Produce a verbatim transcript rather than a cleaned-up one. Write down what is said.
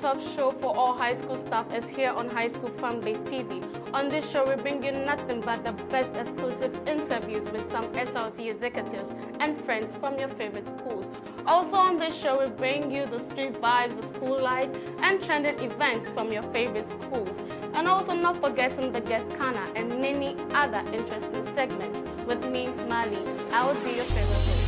one-stop show for all high school staff is here on High School Fanbase T V. On this show, we bring you nothing but the best exclusive interviews with some S L C executives and friends from your favorite schools. Also on this show, we bring you the street vibes, the school life, and trending events from your favorite schools. And also not forgetting the guest corner and many other interesting segments. With me, Mali, I will be your favorite host.